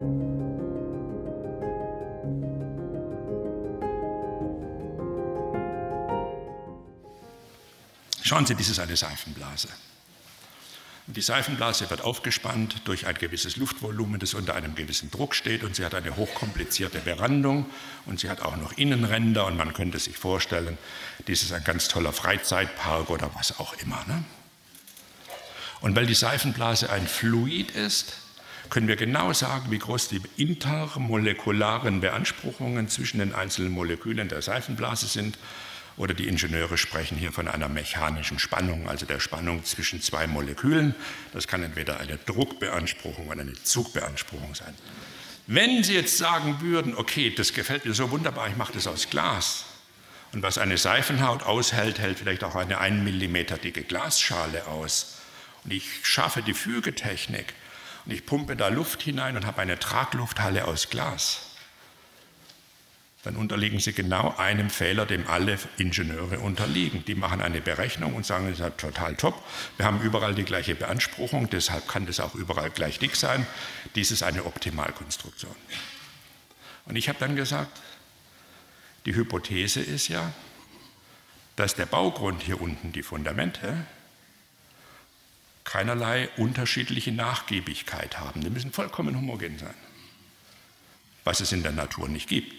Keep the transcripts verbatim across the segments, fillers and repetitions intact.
Schauen Sie, dies ist eine Seifenblase. Und die Seifenblase wird aufgespannt durch ein gewisses Luftvolumen, das unter einem gewissen Druck steht, und sie hat eine hochkomplizierte Berandung und sie hat auch noch Innenränder, und man könnte sich vorstellen, dies ist ein ganz toller Freizeitpark oder was auch immer, ne? Und weil die Seifenblase ein Fluid ist, können wir genau sagen, wie groß die intermolekularen Beanspruchungen zwischen den einzelnen Molekülen der Seifenblase sind. Oder die Ingenieure sprechen hier von einer mechanischen Spannung, also der Spannung zwischen zwei Molekülen. Das kann entweder eine Druckbeanspruchung oder eine Zugbeanspruchung sein. Wenn Sie jetzt sagen würden, okay, das gefällt mir so wunderbar, ich mache das aus Glas. Und was eine Seifenhaut aushält, hält vielleicht auch eine ein Millimeter dicke Glasschale aus. Und ich schaffe die Fügetechnik und ich pumpe da Luft hinein und habe eine Traglufthalle aus Glas. Dann unterliegen Sie genau einem Fehler, dem alle Ingenieure unterliegen. Die machen eine Berechnung und sagen, das ist total top, wir haben überall die gleiche Beanspruchung, deshalb kann das auch überall gleich dick sein. Dies ist eine Optimalkonstruktion. Und ich habe dann gesagt, die Hypothese ist ja, dass der Baugrund hier unten, die Fundamente, keinerlei unterschiedliche Nachgiebigkeit haben. Die müssen vollkommen homogen sein, was es in der Natur nicht gibt.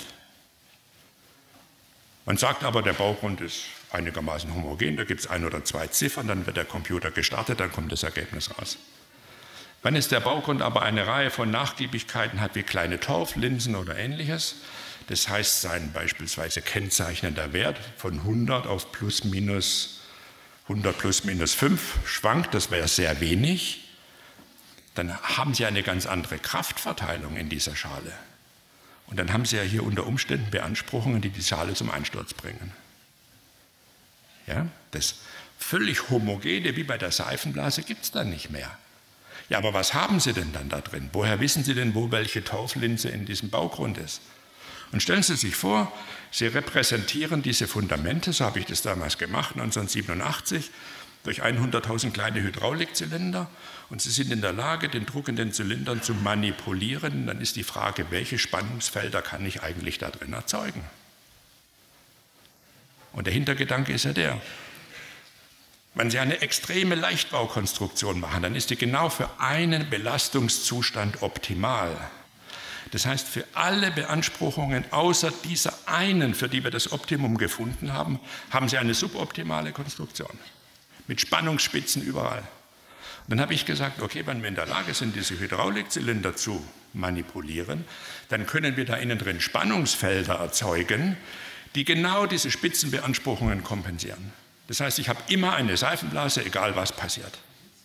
Man sagt aber, der Baugrund ist einigermaßen homogen, da gibt es ein oder zwei Ziffern, dann wird der Computer gestartet, dann kommt das Ergebnis raus. Wenn jetzt der Baugrund aber eine Reihe von Nachgiebigkeiten hat, wie kleine Torflinsen oder ähnliches, das heißt, sein beispielsweise kennzeichnender Wert von hundert auf plus minus hundert plus minus fünf schwankt, das wäre sehr wenig, dann haben Sie eine ganz andere Kraftverteilung in dieser Schale. Und dann haben Sie ja hier unter Umständen Beanspruchungen, die die Schale zum Einsturz bringen. Ja, das völlig homogene, wie bei der Seifenblase, gibt es dann nicht mehr. Ja, aber was haben Sie denn dann da drin? Woher wissen Sie denn, wo welche Torflinse in diesem Baugrund ist? Und stellen Sie sich vor, Sie repräsentieren diese Fundamente, so habe ich das damals gemacht, neunzehnhundertsiebenundachtzig, durch hunderttausend kleine Hydraulikzylinder, und Sie sind in der Lage, den Druck in den Zylindern zu manipulieren. Dann ist die Frage, welche Spannungsfelder kann ich eigentlich da drin erzeugen? Und der Hintergedanke ist ja der, wenn Sie eine extreme Leichtbaukonstruktion machen, dann ist die genau für einen Belastungszustand optimal. Das heißt, für alle Beanspruchungen außer dieser einen, für die wir das Optimum gefunden haben, haben Sie eine suboptimale Konstruktion mit Spannungsspitzen überall. Und dann habe ich gesagt, okay, wenn wir in der Lage sind, diese Hydraulikzylinder zu manipulieren, dann können wir da innen drin Spannungsfelder erzeugen, die genau diese Spitzenbeanspruchungen kompensieren. Das heißt, ich habe immer eine Seifenblase, egal was passiert.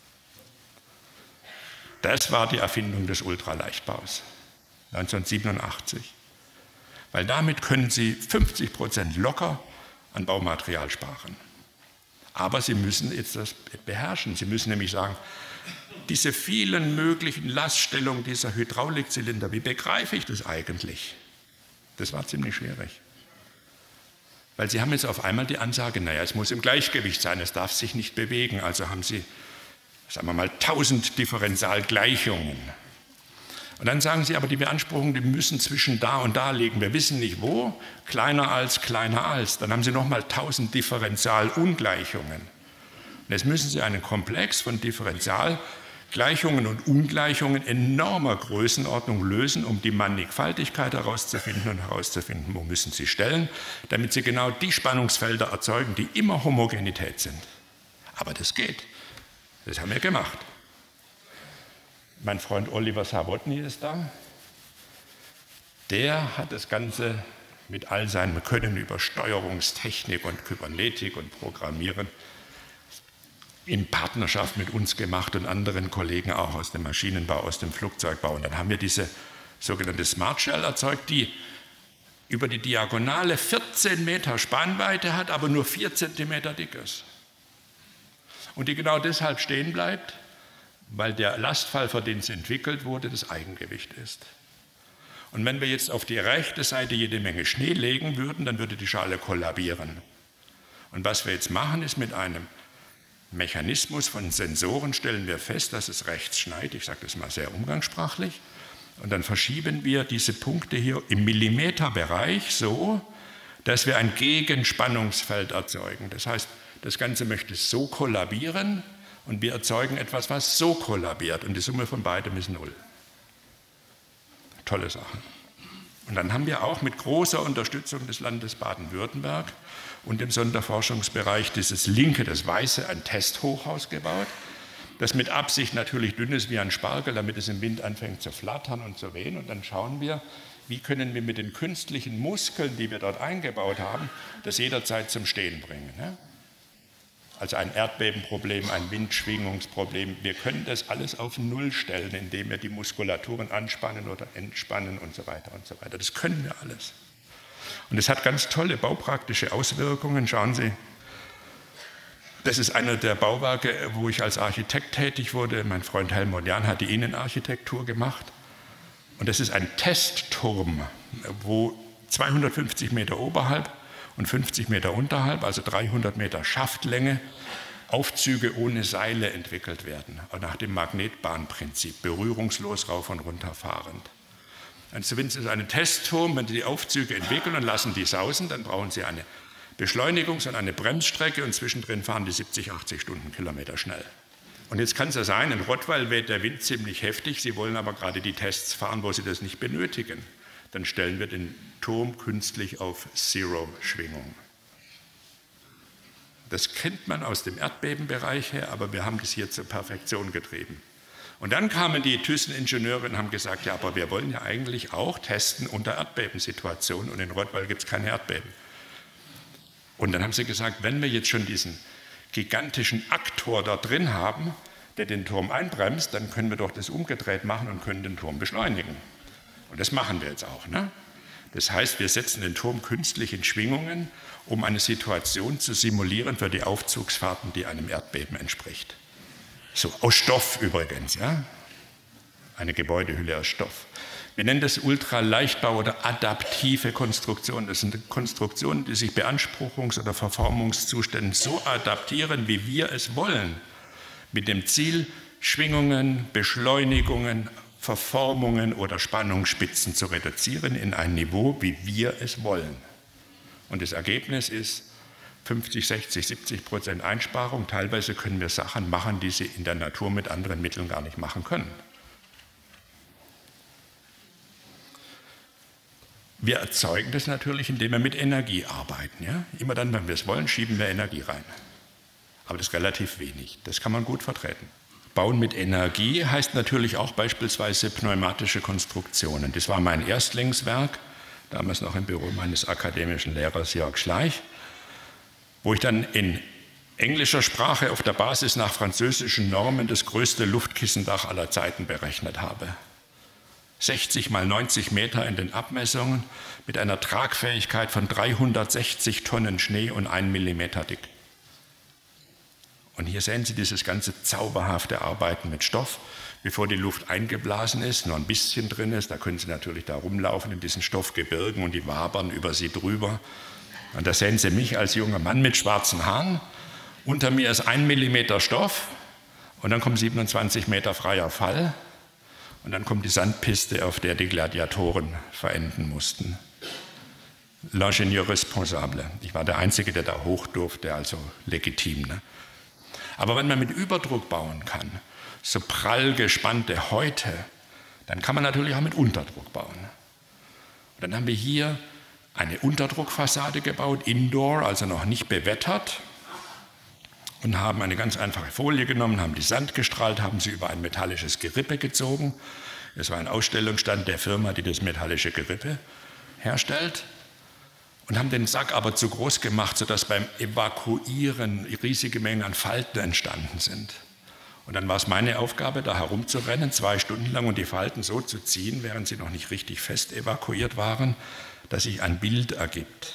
Das war die Erfindung des Ultraleichtbaus, neunzehnhundertsiebenundachtzig. Weil damit können Sie fünfzig Prozent locker an Baumaterial sparen. Aber Sie müssen jetzt das beherrschen. Sie müssen nämlich sagen, diese vielen möglichen Laststellungen dieser Hydraulikzylinder, wie begreife ich das eigentlich? Das war ziemlich schwierig. Weil Sie haben jetzt auf einmal die Ansage, naja, es muss im Gleichgewicht sein, es darf sich nicht bewegen. Also haben Sie, sagen wir mal, tausend Differentialgleichungen. Und dann sagen Sie aber, die Beanspruchungen, die müssen zwischen da und da liegen. Wir wissen nicht wo, kleiner als, kleiner als. Dann haben Sie nochmal tausend Differentialungleichungen. Und jetzt müssen Sie einen Komplex von Differentialgleichungen und Ungleichungen enormer Größenordnung lösen, um die Mannigfaltigkeit herauszufinden und herauszufinden, wo müssen Sie stellen, damit Sie genau die Spannungsfelder erzeugen, die immer Homogenität sind. Aber das geht. Das haben wir gemacht. Mein Freund Oliver Sawotny ist da. Der hat das Ganze mit all seinem Können über Steuerungstechnik und Kybernetik und Programmieren in Partnerschaft mit uns gemacht und anderen Kollegen auch aus dem Maschinenbau, aus dem Flugzeugbau. Und dann haben wir diese sogenannte Smart Shell erzeugt, die über die Diagonale vierzehn Meter Spannweite hat, aber nur vier Zentimeter dick ist. Und die genau deshalb stehen bleibt, weil der Lastfall, für den es entwickelt wurde, das Eigengewicht ist. Und wenn wir jetzt auf die rechte Seite jede Menge Schnee legen würden, dann würde die Schale kollabieren. Und was wir jetzt machen, ist mit einem Mechanismus von Sensoren stellen wir fest, dass es rechts schneit, ich sage das mal sehr umgangssprachlich, Und dann verschieben wir diese Punkte hier im Millimeterbereich so, dass wir ein Gegenspannungsfeld erzeugen. Das heißt, das Ganze möchte so kollabieren und wir erzeugen etwas, was so kollabiert. Und die Summe von beidem ist null. Tolle Sache. Und dann haben wir auch mit großer Unterstützung des Landes Baden-Württemberg und dem Sonderforschungsbereich dieses linke, das weiße, ein Testhochhaus gebaut, das mit Absicht natürlich dünn ist wie ein Spargel, damit es im Wind anfängt zu flattern und zu wehen. Und dann schauen wir, wie können wir mit den künstlichen Muskeln, die wir dort eingebaut haben, das jederzeit zum Stehen bringen. Ne? Also ein Erdbebenproblem, ein Windschwingungsproblem. Wir können das alles auf Null stellen, indem wir die Muskulaturen anspannen oder entspannen und so weiter und so weiter. Das können wir alles. Und es hat ganz tolle baupraktische Auswirkungen. Schauen Sie, das ist einer der Bauwerke, wo ich als Architekt tätig wurde. Mein Freund Helmut Jahn hat die Innenarchitektur gemacht. Und das ist ein Testturm, wo zweihundertfünfzig Meter oberhalb und fünfzig Meter unterhalb, also dreihundert Meter Schaftlänge, Aufzüge ohne Seile entwickelt werden, nach dem Magnetbahnprinzip, berührungslos rauf und runter fahrend. Also wenn Sie einen Testturm, wenn Sie die Aufzüge entwickeln und lassen die sausen, dann brauchen Sie eine Beschleunigungs- und eine Bremsstrecke und zwischendrin fahren die siebzig, achtzig Stundenkilometer schnell. Und jetzt kann es ja sein, in Rottweil weht der Wind ziemlich heftig, Sie wollen aber gerade die Tests fahren, wo Sie das nicht benötigen. Dann stellen wir den Turm künstlich auf Zero-Schwingung. Das kennt man aus dem Erdbebenbereich her, aber wir haben das hier zur Perfektion getrieben. Und dann kamen die Thyssen-Ingenieure und haben gesagt, ja, aber wir wollen ja eigentlich auch testen unter Erdbebensituationen und in Rottweil gibt es keine Erdbeben. Und dann haben sie gesagt, wenn wir jetzt schon diesen gigantischen Aktor da drin haben, der den Turm einbremst, dann können wir doch das umgedreht machen und können den Turm beschleunigen. Und das machen wir jetzt auch. Ne? Das heißt, wir setzen den Turm künstlich in Schwingungen, um eine Situation zu simulieren für die Aufzugsfahrten, die einem Erdbeben entspricht. So, aus Stoff übrigens, ja? Eine Gebäudehülle aus Stoff. Wir nennen das Ultraleichtbau oder adaptive Konstruktion. Das sind Konstruktionen, die sich Beanspruchungs- oder Verformungszuständen so adaptieren, wie wir es wollen, mit dem Ziel, Schwingungen, Beschleunigungen, Verformungen oder Spannungsspitzen zu reduzieren in ein Niveau, wie wir es wollen. Und das Ergebnis ist fünfzig, sechzig, siebzig Prozent Einsparung. Teilweise können wir Sachen machen, die sie in der Natur mit anderen Mitteln gar nicht machen können. Wir erzeugen das natürlich, indem wir mit Energie arbeiten. Ja? Immer dann, wenn wir es wollen, schieben wir Energie rein. Aber das ist relativ wenig. Das kann man gut vertreten. Bauen mit Energie heißt natürlich auch beispielsweise pneumatische Konstruktionen. Das war mein Erstlingswerk, damals noch im Büro meines akademischen Lehrers Jörg Schleich, wo ich dann in englischer Sprache auf der Basis nach französischen Normen das größte Luftkissendach aller Zeiten berechnet habe. sechzig mal neunzig Meter in den Abmessungen mit einer Tragfähigkeit von dreihundertsechzig Tonnen Schnee und ein Millimeter dick. Und hier sehen Sie dieses ganze zauberhafte Arbeiten mit Stoff, bevor die Luft eingeblasen ist, nur ein bisschen drin ist. Da können Sie natürlich da rumlaufen in diesen Stoffgebirgen und die wabern über Sie drüber. Und da sehen Sie mich als junger Mann mit schwarzen Haaren. Unter mir ist ein Millimeter Stoff und dann kommen siebenundzwanzig Meter freier Fall. Und dann kommt die Sandpiste, auf der die Gladiatoren verenden mussten. L'ingénieur responsable. Ich war der Einzige, der da hoch durfte, also legitim. Ne? Aber wenn man mit Überdruck bauen kann, so prall gespannte Häute, dann kann man natürlich auch mit Unterdruck bauen. Und dann haben wir hier eine Unterdruckfassade gebaut, indoor, also noch nicht bewettert, und haben eine ganz einfache Folie genommen, haben die Sand gestrahlt, haben sie über ein metallisches Gerippe gezogen. Es war ein Ausstellungsstand der Firma, die das metallische Gerippe herstellt. Und haben den Sack aber zu groß gemacht, sodass beim Evakuieren riesige Mengen an Falten entstanden sind. Und dann war es meine Aufgabe, da herumzurennen, zwei Stunden lang und die Falten so zu ziehen, während sie noch nicht richtig fest evakuiert waren, dass sich ein Bild ergibt.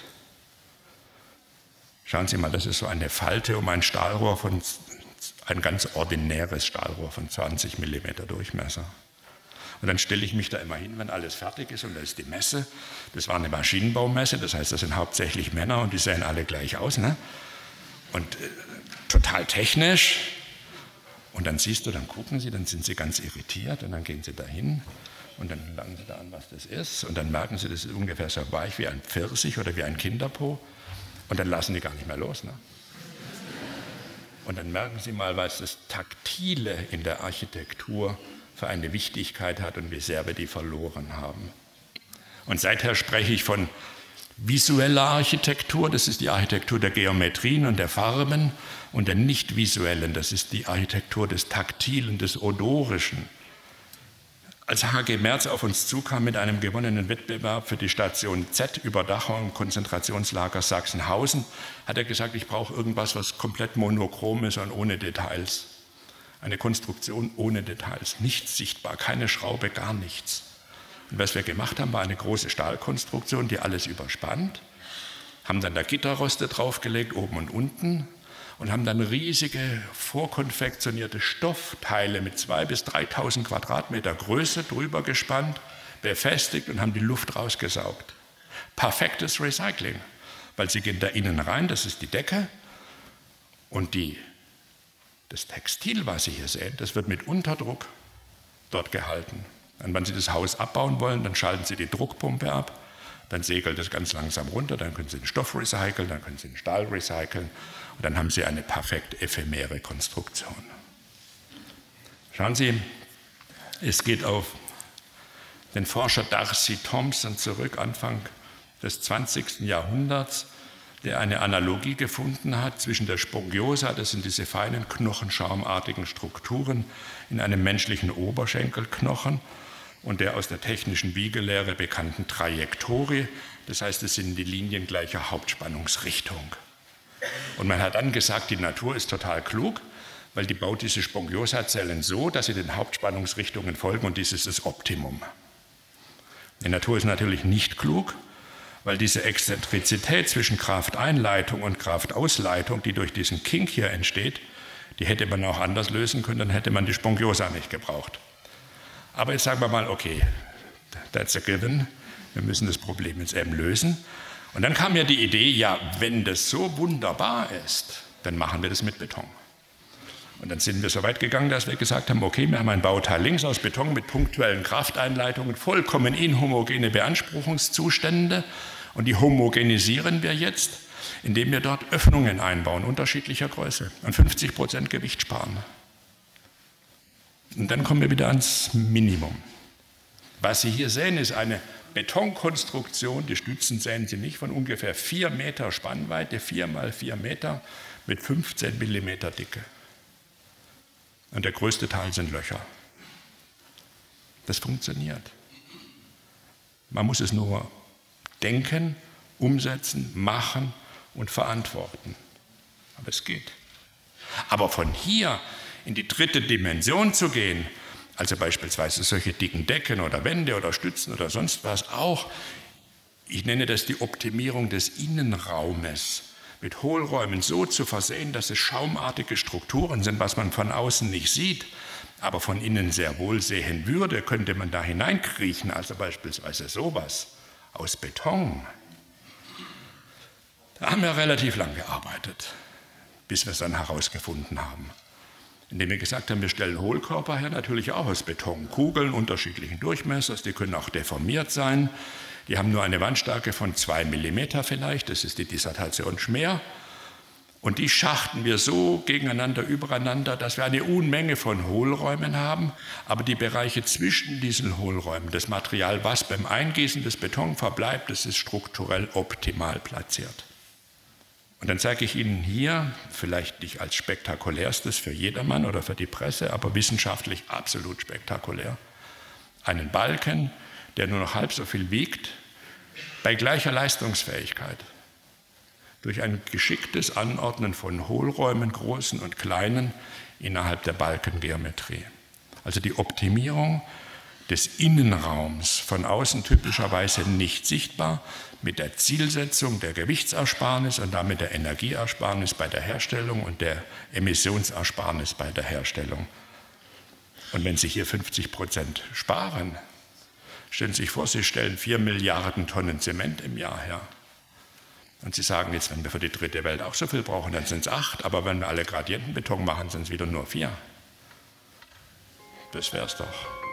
Schauen Sie mal, das ist so eine Falte um ein Stahlrohr von, ein ganz ordinäres Stahlrohr von zwanzig Millimeter Durchmesser. Und dann stelle ich mich da immer hin, wenn alles fertig ist, und da ist die Messe. Das war eine Maschinenbaumesse, das heißt, das sind hauptsächlich Männer und die sehen alle gleich aus. Ne? Und äh, total technisch. Und dann siehst du, dann gucken sie, dann sind sie ganz irritiert und dann gehen sie dahin Und dann langen Sie da an, was das ist. Und dann merken Sie, das ist ungefähr so weich wie ein Pfirsich oder wie ein Kinderpo. Und dann lassen die gar nicht mehr los. Ne? Und dann merken Sie mal, was das Taktile in der Architektur für eine Wichtigkeit hat und wie sehr wir die verloren haben. Und seither spreche ich von visueller Architektur, das ist die Architektur der Geometrien und der Farben, und der nicht visuellen, das ist die Architektur des Taktilen, des Odorischen. Als H G Merz auf uns zukam mit einem gewonnenen Wettbewerb für die Station Z, Überdachung im Konzentrationslager Sachsenhausen, hat er gesagt, ich brauche irgendwas, was komplett monochrom ist und ohne Details. Eine Konstruktion ohne Details, nichts sichtbar, keine Schraube, gar nichts. Und was wir gemacht haben, war eine große Stahlkonstruktion, die alles überspannt, haben dann da Gitterroste draufgelegt, oben und unten, und haben dann riesige vorkonfektionierte Stoffteile mit zweitausend bis dreitausend Quadratmeter Größe drüber gespannt, befestigt und haben die Luft rausgesaugt. Perfektes Recycling, weil sie gehen da innen rein, das ist die Decke, und die, das Textil, was Sie hier sehen, das wird mit Unterdruck dort gehalten. Und wenn Sie das Haus abbauen wollen, dann schalten Sie die Druckpumpe ab, dann segelt es ganz langsam runter, dann können Sie den Stoff recyceln, dann können Sie den Stahl recyceln und dann haben Sie eine perfekt ephemere Konstruktion. Schauen Sie, es geht auf den Forscher D'Arcy Thompson zurück, Anfang des zwanzigsten Jahrhunderts, der eine Analogie gefunden hat zwischen der Spongiosa, das sind diese feinen knochenschaumartigen Strukturen in einem menschlichen Oberschenkelknochen, und der aus der technischen Wiegelehre bekannten Trajektorie, das heißt, es sind die Linien gleicher Hauptspannungsrichtung. Und man hat dann gesagt, die Natur ist total klug, weil die baut diese Spongiosa-Zellen so, dass sie den Hauptspannungsrichtungen folgen, und dies ist das Optimum. Die Natur ist natürlich nicht klug, weil diese Exzentrizität zwischen Krafteinleitung und Kraftausleitung, die durch diesen Kink hier entsteht, die hätte man auch anders lösen können, dann hätte man die Spongiosa nicht gebraucht. Aber jetzt sagen wir mal, okay, that's a given, wir müssen das Problem jetzt eben lösen. Und dann kam ja die Idee, ja, wenn das so wunderbar ist, dann machen wir das mit Beton. Und dann sind wir so weit gegangen, dass wir gesagt haben, okay, wir haben ein Bauteil links aus Beton mit punktuellen Krafteinleitungen, vollkommen inhomogene Beanspruchungszustände, und die homogenisieren wir jetzt, indem wir dort Öffnungen einbauen, unterschiedlicher Größe, und fünfzig Prozent Gewicht sparen. Und dann kommen wir wieder ans Minimum. Was Sie hier sehen, ist eine Betonkonstruktion, die Stützen sehen Sie nicht, von ungefähr vier Meter Spannweite, vier mal vier Meter mit fünfzehn Millimeter Dicke. Und der größte Teil sind Löcher. Das funktioniert. Man muss es nur denken, umsetzen, machen und verantworten. Aber es geht. Aber von hier in die dritte Dimension zu gehen, also beispielsweise solche dicken Decken oder Wände oder Stützen oder sonst was auch, ich nenne das die Optimierung des Innenraumes, mit Hohlräumen so zu versehen, dass es schaumartige Strukturen sind, was man von außen nicht sieht, aber von innen sehr wohl sehen würde, könnte man da hineinkriechen, also beispielsweise sowas aus Beton. Da haben wir relativ lang gearbeitet, bis wir es dann herausgefunden haben. Indem wir gesagt haben, wir stellen Hohlkörper her, natürlich auch aus Beton. Kugeln unterschiedlichen Durchmessers, die können auch deformiert sein. Die haben nur eine Wandstärke von zwei Millimeter vielleicht, das ist die Dissertation Schmeer. Und die schachten wir so gegeneinander, übereinander, dass wir eine Unmenge von Hohlräumen haben, aber die Bereiche zwischen diesen Hohlräumen, das Material, was beim Eingießen des Beton verbleibt, das ist strukturell optimal platziert. Und dann zeige ich Ihnen hier, vielleicht nicht als spektakulärstes für jedermann oder für die Presse, aber wissenschaftlich absolut spektakulär, einen Balken, der nur noch halb so viel wiegt, bei gleicher Leistungsfähigkeit, durch ein geschicktes Anordnen von Hohlräumen, großen und kleinen, innerhalb der Balkengeometrie. Also die Optimierung des Innenraums, von außen typischerweise nicht sichtbar, mit der Zielsetzung der Gewichtsersparnis und damit der Energieersparnis bei der Herstellung und der Emissionsersparnis bei der Herstellung. Und wenn Sie hier fünfzig Prozent sparen, stellen Sie sich vor, Sie stellen vier Milliarden Tonnen Zement im Jahr her. Und Sie sagen jetzt, wenn wir für die dritte Welt auch so viel brauchen, dann sind es acht, aber wenn wir alle Gradientenbeton machen, sind es wieder nur vier. Das wäre es doch.